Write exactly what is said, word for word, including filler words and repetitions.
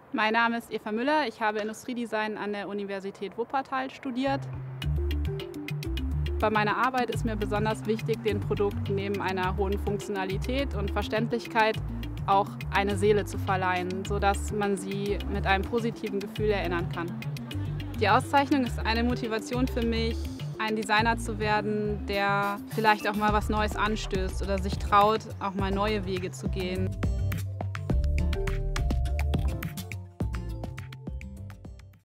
Mein Name ist Eva Müller, ich habe Industriedesign an der Universität Wuppertal studiert. Bei meiner Arbeit ist mir besonders wichtig, den Produkten neben einer hohen Funktionalität und Verständlichkeit auch eine Seele zu verleihen, sodass man sie mit einem positiven Gefühl erinnern kann. Die Auszeichnung ist eine Motivation für mich, ein Designer zu werden, der vielleicht auch mal was Neues anstößt oder sich traut, auch mal neue Wege zu gehen.